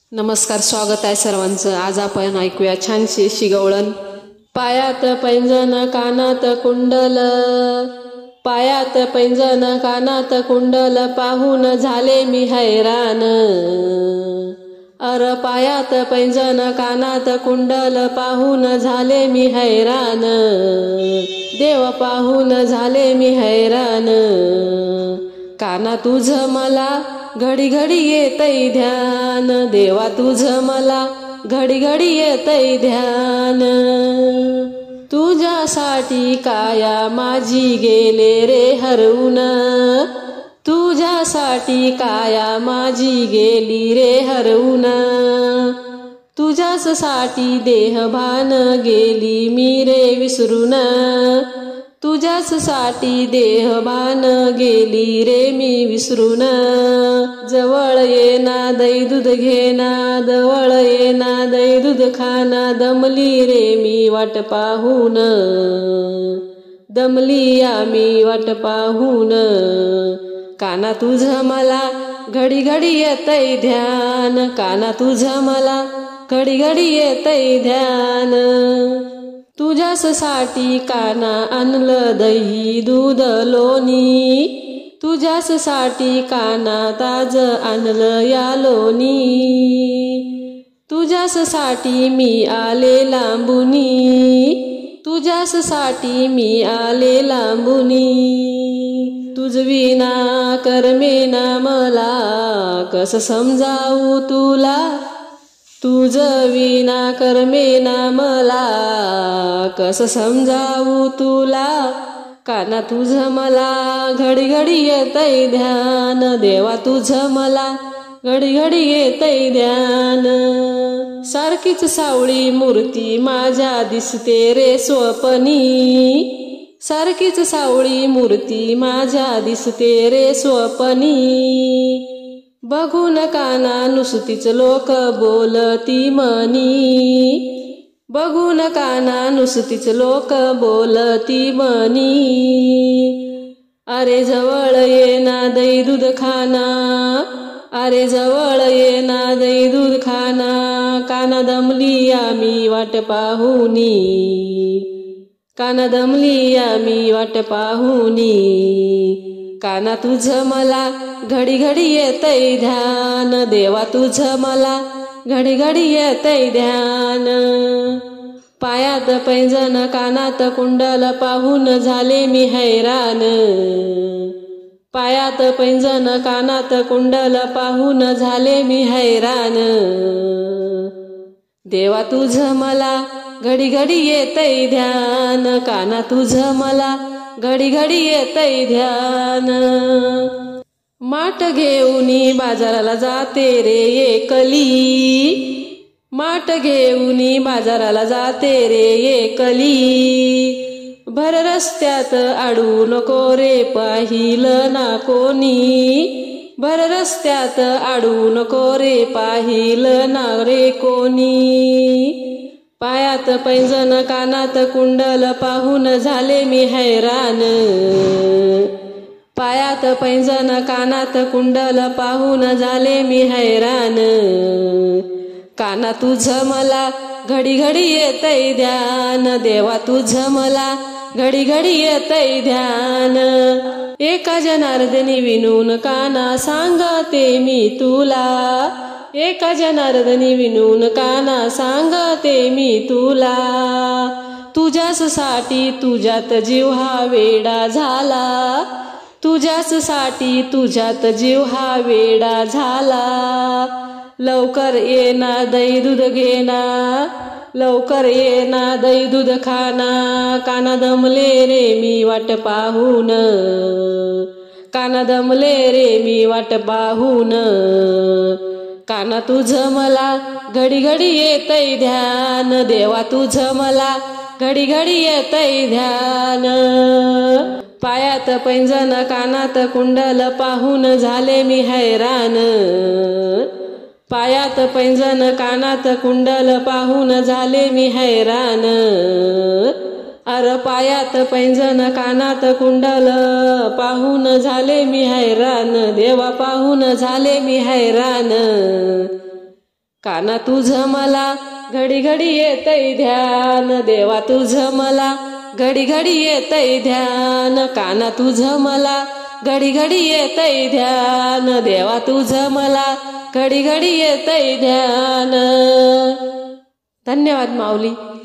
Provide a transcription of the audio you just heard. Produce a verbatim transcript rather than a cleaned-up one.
नमस्कार, स्वागत आहे सर्वांचं. आज आपण ऐकूया छानशी अशी गवळण. पायात पैंजण कानात कुंडल, पायात पैंजण कानात कुंडल, पाहून झाले मी हैराण. अर पायात पैंजण कानात कुंडल, पाहून झाले मी हैराण. देव पाहून झाले मी हैराण. काना तुझ मला घडी घडी येतय ध्यान, देवा तुझ मला घडी घडी येतय ध्यान. तुझ्यासाठी काया माझी गेले रे हरवून, तुझ्यासाठी काया माझी गेली रे हरवून. तुझ्याच साठी देहभान गेली मी रे विसरून, तुझ्याच साठी देहभान गेली रे मी विसरून. जवळ येना दही दूध घेना, जवळ येना दही दूध खाना, दमली रे मी वाट पाहून, दमली आम्ही वाट पाहून. काना तुझ मला घडी घडी येतय ध्यान, काना तुझ मला घडी घडी येतय ध्यान. तुझ्याच साठी काना आणलं दही दूध लोणी, तुझ्याच साठी काना ताज आणलं या लोणी. तुझ्याच साठी मी आले लांबुनी, तुझ्याच साठी मी आले लांबुनी. तुझ विना करमेना मला कस समजावू तुला, तुझ विना करमेना मला कस समजावू तुला. काना तुझ मला घडी घडी येतय ध्यान, देवा तुझ मला घडी घडी येतय ध्यान. सारखीच सावळी मूर्ती माझ्या दिसते रे स्वप्नी, सारखीच सावळी मूर्ती माझ्या दिसते रे स्वप्नी. बघून काना नुसतीच लोक बोलती मनी, बघून काना नुसतीच लोक बोलती मनी. अरे जवळ येना दही दूध खाना, अरे जवळ येना दही दूध खाना, काना दमली आम्ही वाट पाहुनी, काना दमली आम्ही वाट पाहुनी. काना तुझ मला घडी घडी येतय ध्यान, देवा तुझ मला घडी घडी येतय ध्यान. पायात पैंजण कानात कुंडल, पाहून झाले मी हैराण. पायात पैंजण कानात कुंडल, पाहून झाले मी हैराण. देवा तुझ मला घडी घडी येतय ध्यान, काना तुझ मला घडी घडी येतय ध्यान. माठ घेऊनी बाजाराला जाते रे एकली, माठ घेऊनी बाजाराला जाते रे एकली. भर रस्त्यात अडू नको रे पाहिलं ना कोणी, भर रस्त्यात अडू नको रे पाहिलं ना रे कोणी. पायात पैंजण कानात कुंडल, पाहून झाले मी हैराण. पायात पैंजण कानात कुंडल, पाहून झाले मी हैराण. काना तुझ मला घडी घडी येतय ध्यान, देवा तुझ मला घडी घडी येतय ध्यान. एका जनार्दनी विनून काना सांगते मी तुला, एका जनार्दनी विनून काना सांगते मी तुला. तुझ्याच साठी तुझ्यात जीव हा वेडा झाला, तुझ्याच साठी तुझ्यात जीव हा वेडा झाला. लवकर येना दही दूध घेना, लवकर येना दही दूध खाना, काना दमले रे मी वाट पाहून, काना दमले रे मी वाट पाहून. काना तुझ मला घडी घडी येतय ध्यान, देवा तुझ मला घडी घडी येतय ध्यान. पायात पैंजण कानात कुंडल, पाहून झाले मी हैराण. पायात पैंजण कानात कुंडल, पाहून झाले मी हैराण. अर पायात पैंजण कानात कुंडल, पाहून झाले मी हैराण. देवा पाहून झाले मी हैराण. काना तुझं मला घडी घडी येतय ध्यान, देवा तुझं मला घडी घडी येतय ध्यान, काना तुझं मला घडी घडी येतय ध्यान, देवा तुझं मला घडी घडी येतय ध्यान. धन्यवाद माऊली.